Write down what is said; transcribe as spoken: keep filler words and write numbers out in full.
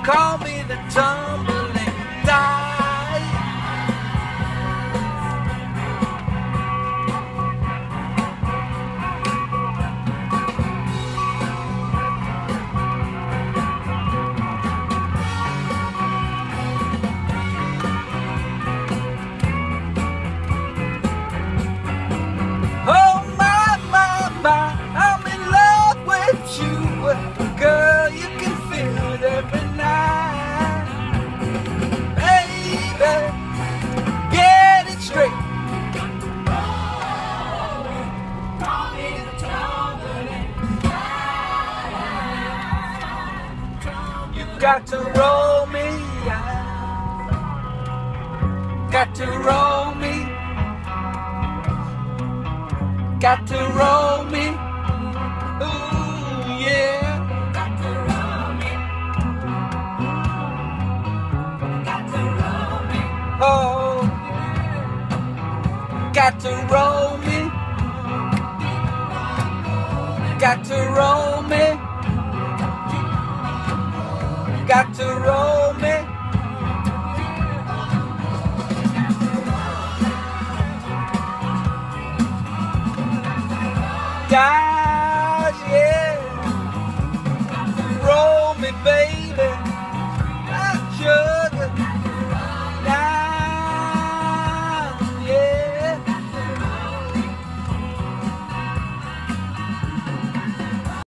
call me the tumbling tide. Oh my, my, my, I'm in love with you. Girl, you can feel it every night. Baby, get it straight. You got to roll me out. Got to roll me. Got to roll me. Ooh, yeah. Got to roll me. Got to roll me. Oh. Got to roll me. Got to roll me. Got to roll me. Gosh, yeah. Roll me, baby.